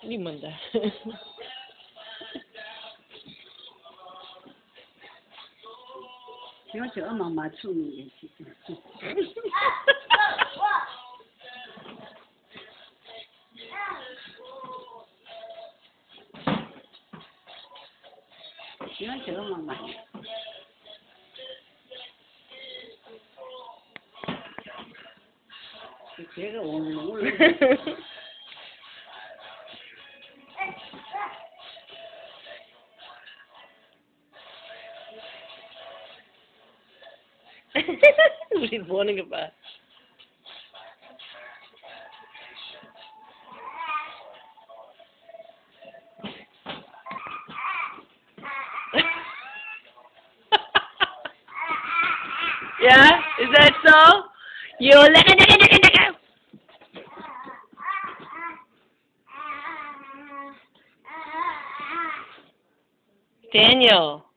你们的。 小小妈妈出面去。小小妈妈。这个我弄了。 She's warning about. Yeah, is that so? You Daniel.